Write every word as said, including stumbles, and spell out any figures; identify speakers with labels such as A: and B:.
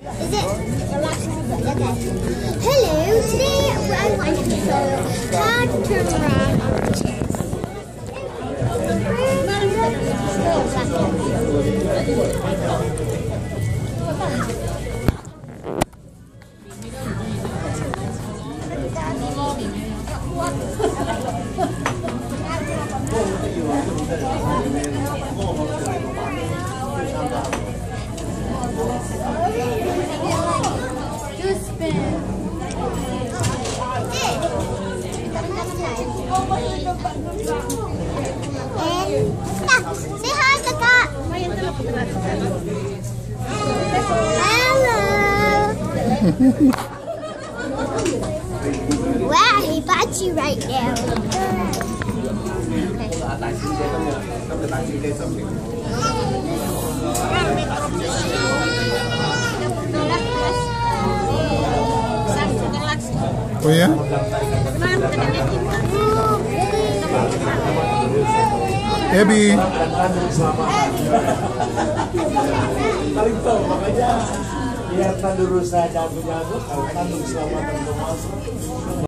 A: Is it relaxing? Okay. Hello, today I want to show you how to turn around on the chairs. Say hi, Kakak. Hello. Wow, he bought you right now.
B: Oh ya? Abby.
C: Paling tahu makanya biar tandurus saja jago-jago kalau tanduk selamat dan